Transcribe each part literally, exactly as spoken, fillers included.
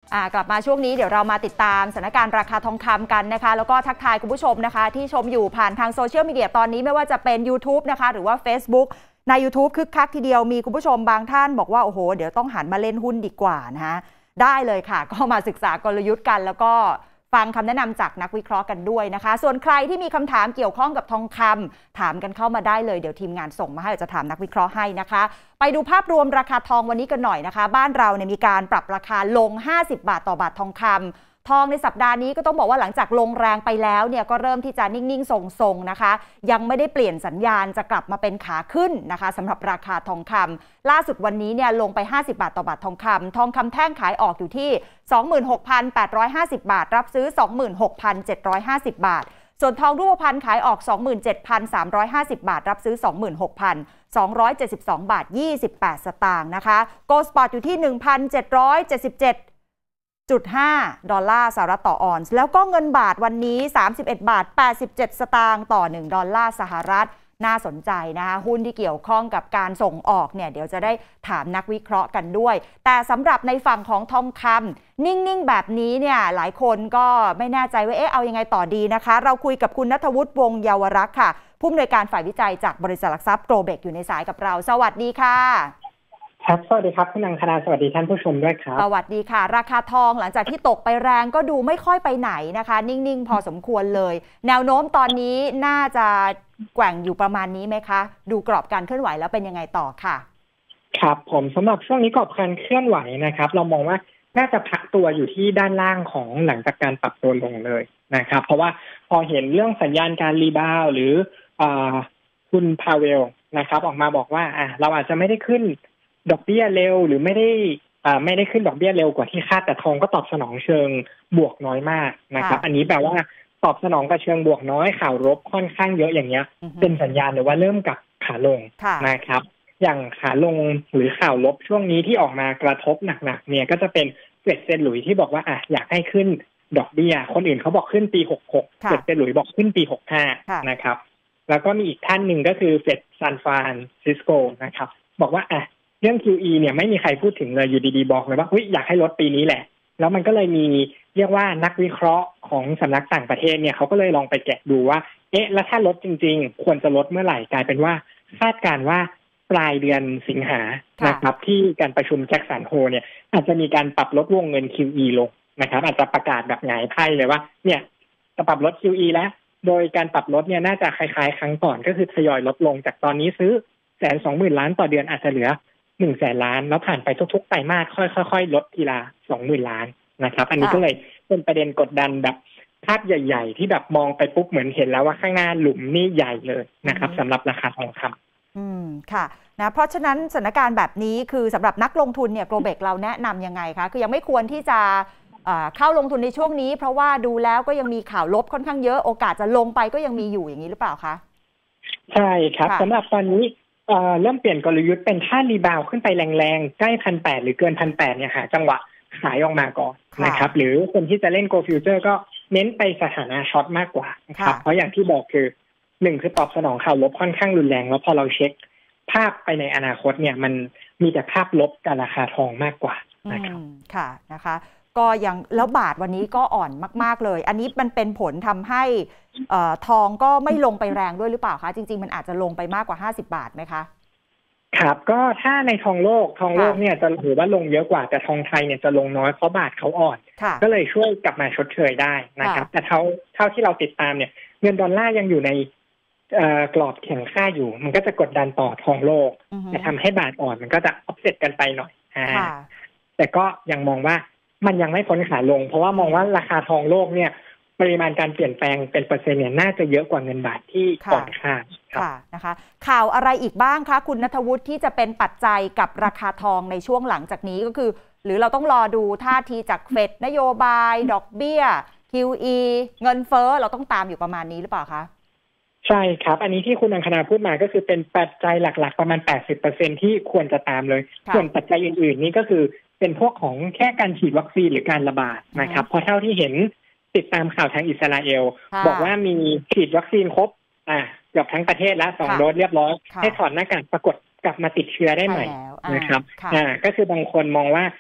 กลับมาช่วงนี้เดี๋ยวเรามาติดตามสถานการณ์ราคาทองคำกันนะคะแล้วก็ทักทายคุณผู้ชมนะคะที่ชมอยู่ผ่านทางโซเชียลมีเดียตอนนี้ไม่ว่าจะเป็น YouTube นะคะหรือว่า Facebook ใน YouTube คึกคักทีเดียวมีคุณผู้ชมบางท่านบอกว่าโอ้โหเดี๋ยวต้องหันมาเล่นหุ้นดีกว่านะคะได้เลยค่ะก็มาศึกษากลยุทธ์กันแล้วก็ฟังคำแนะนำจากนักวิเคราะห์กันด้วยนะคะส่วนใครที่มีคำถามเกี่ยวข้องกับทองคำถามกันเข้ามาได้เลยเดี๋ยวทีมงานส่งมาให้จะถามนักวิเคราะห์ให้นะคะไปดูภาพรวมราคาทองวันนี้กันหน่อยนะคะบ้านเราเนี่ยมีการปรับราคาลงห้าสิบบาทต่อบาททองคำทองในสัปดาห์นี้ก็ต้องบอกว่าหลังจากลงแรงไปแล้วเนี่ยก็เริ่มที่จะนิ่งๆทรงๆนะคะยังไม่ได้เปลี่ยนสัญญาณจะกลับมาเป็นขาขึ้นนะคะสำหรับราคาทองคำล่าสุดวันนี้เนี่ยลงไปห้าสิบบาทต่อบาททองคำทองคำแท่งขายออกอยู่ที่ สองหมื่นหกพันแปดร้อยห้าสิบ บาทรับซื้อ สองหมื่นหกพันเจ็ดร้อยห้าสิบ บาทส่วนทองรูปพรรณขายออก สองหมื่นเจ็ดพันสามร้อยห้าสิบ บาทรับซื้อ สองหมื่นหกพันสองร้อยเจ็ดสิบสอง บาทยี่สิบแปดสตางค์นะคะโกลด์สปอตอยู่ที่ หนึ่งพันเจ็ดร้อยเจ็ดสิบเจ็ดจุดห้า ดอลลาร์สหรัฐต่อออนซ์แล้วก็เงินบาทวันนี้สามสิบเอ็ดบาทแปดสิบเจ็ดสตางค์ต่อหนึ่งดอลลาร์สหรัฐน่าสนใจนะคะหุ้นที่เกี่ยวข้องกับการส่งออกเนี่ยเดี๋ยวจะได้ถามนักวิเคราะห์กันด้วยแต่สำหรับในฝั่งของทองคำนิ่งๆแบบนี้เนี่ยหลายคนก็ไม่แน่ใจว่าเอ๊ะเอายังไงต่อดีนะคะเราคุยกับคุณณัฐวุฒิวงศ์เยาวรักษ์ค่ะผู้อำนวยการฝ่ายวิจัยจากบริษัทหลักทรัพย์โกลเบกอยู่ในสายกับเราสวัสดีค่ะครับสวัสดีครับคุณอังคณาสวัสดีท่านผู้ชมด้วยครับสวัสดีค่ะราคาทองหลังจากที่ตกไปแรงก็ดูไม่ค่อยไปไหนนะคะนิ่งๆพอสมควรเลยแนวโน้มตอนนี้น่าจะแกว่งอยู่ประมาณนี้ไหมคะดูกรอบการเคลื่อนไหวแล้วเป็นยังไงต่อค่ะครับผมสำหรับช่วงนี้กรอบการเคลื่อนไหวนะครับเรามองว่าน่าจะพักตัวอยู่ที่ด้านล่างของหลังจากการปรับตัวลงเลยนะครับเพราะว่าพอเห็นเรื่องสัญญาณการรีบาวหรือคุณพาเวลนะครับออกมาบอกว่าอ่ะเราอาจจะไม่ได้ขึ้นดอกเบี้ยเร็วหรือไม่ได้อ่าไม่ได้ขึ้นดอกเบี้ยเร็วกว่าที่คาดแต่ทองก็ตอบสนองเชิงบวกน้อยมากนะครับอันนี้แปลว่าตอบสนองกับเชิงบวกน้อยข่าวลบค่อนข้างเยอะอย่างเงี้ยเป็นสัญญาณเลยว่าเริ่มกลับขาลงนะครับอย่างขาลงหรือข่าวลบช่วงนี้ที่ออกมากระทบหนักๆเนี่ยก็จะเป็นเฟดเซนหลุยที่บอกว่าอ่ะอยากให้ขึ้นดอกเบี้ยคนอื่นเขาบอกขึ้นปีหกหกเฟดเซนหลุยบอกขึ้นปีหกห้านะครับแล้วก็มีอีกท่านหนึ่งก็คือเฟดซานฟรานซิสโกนะครับบอกว่าอ่ะเรื่อง คิว อี เนี่ยไม่มีใครพูดถึงเลยอยู่ดีๆบอกเลยว่าเฮ้ยอยากให้ลดปีนี้แหละแล้วมันก็เลยมีเรียกว่านักวิเคราะห์ของสำนักต่างประเทศเนี่ยเขาก็เลยลองไปแกะดูว่าเอ๊ะแล้วถ้าลดจริงๆควรจะลดเมื่อไหร่กลายเป็นว่าคาดการณ์ว่าปลายเดือนสิงหานะครับที่การประชุมแจ็คสันโฮเนี่ยอาจจะมีการปรับลดวงเงิน คิว อี ลงนะครับอาจจะประกาศแบบหงายไพ่เลยว่าเนี่ยจะปรับลด คิว อี แล้วโดยการปรับลดเนี่ยน่าจะคล้ายๆครั้งก่อนก็คือทยอยลดลงจากตอนนี้ซื้อแสนสองหมื่นล้านต่อเดือนอาจจะเหลือหนึ่งแสนล้านแล้วผ่านไปทุกๆไตรมาสค่อยๆลดทีละสองหมื่นล้านนะครับอันนี้ก็เลยเป็นประเด็นกดดันแบบภาพใหญ่ๆที่แบบมองไปปุ๊บเหมือนเห็นแล้วว่าข้างหน้าหลุมนี่ใหญ่เลยนะครับสำหรับราคาทองคำอืมค่ะนะเพราะฉะนั้นสถานการณ์แบบนี้คือสำหรับนักลงทุนเนี่ยโกลเบกเราแนะนำยังไงคะคือยังไม่ควรที่จะเข้าลงทุนในช่วงนี้เพราะว่าดูแล้วก็ยังมีข่าวลบค่อนข้างเยอะโอกาสจะลงไปก็ยังมีอยู่อย่างนี้หรือเปล่าคะใช่ครับสำหรับตอนนี้เอ่อเริ่มเปลี่ยนกลยุทธ์เป็นถ้ารีบาวขึ้นไปแรงๆใกล้พันแปดหรือเกินพันแปดเนี่ยหาจังหวะขายออกมาก่อนนะครับหรือคนที่จะเล่นโกลฟิวเจอร์ก็เน้นไปสถานะช็อตมากกว่านะครับเพราะอย่างที่บอกคือหนึ่งคือตอบสนองข่าวลบค่อนข้างรุนแรงแล้วพอเราเช็คภาพไปในอนาคตเนี่ยมันมีแต่ภาพลบกับราคาทองมากกว่านะครับค่ะนะคะก็ยังแล้วบาทวันนี้ก็อ่อนมากๆเลยอันนี้มันเป็นผลทำให้ทองก็ไม่ลงไปแรงด้วยหรือเปล่าคะจริงๆมันอาจจะลงไปมากกว่าห้าสิบบาทไหมคะครับก็ถ้าในทองโลกทองโลกเนี่ยจะถือว่าลงเยอะกว่าแต่ทองไทยเนี่ยจะลงน้อยเพราะบาทเขาอ่อนก็เลยช่วยกลับมาชดเชยได้นะครับแต่เท่าเท่าที่เราติดตามเนี่ยเงินดอลลาร์ยังอยู่ในกรอบแข็งค่าอยู่มันก็จะกดดันต่อทองโลกจะทำให้บาทอ่อนมันก็จะออฟเซตกันไปหน่อยแต่ก็ยังมองว่ามันยังไม่พ้นขาลงเพราะว่ามองว่าราคาทองโลกเนี่ยปริมาณการเปลี่ยนแปลงเป็นเปอร์เซ็นต์เนี่ยน่าจะเยอะกว่าเงินบาทที่อ่อนค่าค่ะนะคะข่าวอะไรอีกบ้างคะคุณณัฐวุฒิที่จะเป็นปัจจัยกับราคาทองในช่วงหลังจากนี้ก็คือหรือเราต้องรอดูท่าทีจากเฟดนโยบายดอกเบี้ย คิว อี เงินเฟ้อเราต้องตามอยู่ประมาณนี้หรือเปล่าคะใช่ครับอันนี้ที่คุณอังคณาพูดมาก็คือเป็นปัจจัยหลักๆประมาณ แปดสิบเปอร์เซ็นต์ ที่ควรจะตามเลยส่วนปัจจัยอื่นๆนี่ก็คือเป็นพวกของแค่การฉีดวัคซีนหรือการระบาดนะครับเพราะเท่าที่เห็นติดตามข่าวทางอิสราเอลบอกว่ามีฉีดวัคซีนครบอ่ะเกือบทั้งประเทศแล้วสองโดสเรียบร้อยให้ถอดหน้ากากปรากฏกลับมาติดเชื้อได้ใหม่นะครับอ่าก็คือบางคนมองว่า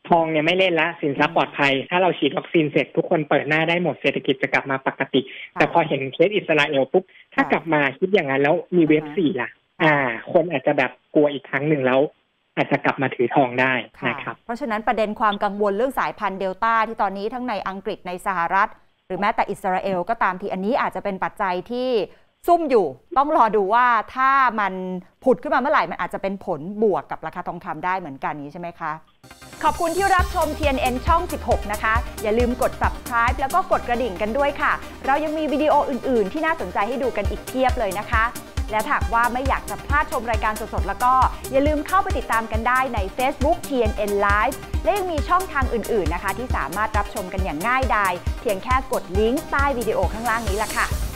ทองเนี่ยไม่เล่นละสินทรัพย์ปลอดภัยถ้าเราฉีดวัคซีนเสร็จทุกคนเปิดหน้าได้หมดเศรษฐกิจจะกลับมาปกติแต่พอเห็นเคสอิสราเอลปุ๊บถ้ากลับมาคิดอย่างนั้นแล้วมีเวฟสี่ล่ะอ่าคนอาจจะแบบกลัวอีกครั้งหนึ่งแล้วอาจจะกลับมาถือทองได้นะครับเพราะฉะนั้นประเด็นความกังวลเรื่องสายพันธุ์เดลต้าที่ตอนนี้ทั้งในอังกฤษในสหรัฐหรือแม้แต่อิสราเอลก็ตามทีอันนี้อาจจะเป็นปัจจัยที่ซุ่มอยู่ต้องรอดูว่าถ้ามันผุดขึ้นมาเมื่อไหร่มันอาจจะเป็นผลบวกกับราคาทองคำได้เหมือนกันนี้ใช่ไหมคะขอบคุณที่รับชม ที เอ็น เอ็น ช่องสิบหกนะคะอย่าลืมกด ซับสไครบ์ แล้วก็กดกระดิ่งกันด้วยค่ะเรายังมีวิดีโออื่นๆที่น่าสนใจให้ดูกันอีกเพียบเลยนะคะและหากว่าไม่อยากจะพลาดชมรายการสดๆแล้วก็อย่าลืมเข้าไปติดตามกันได้ใน Facebook ที เอ็น เอ็น Live และยังมีช่องทางอื่นๆนะคะที่สามารถรับชมกันอย่างง่ายดายเพียงแค่กดลิงก์ใต้วิดีโอข้างล่างนี้ล่ะค่ะ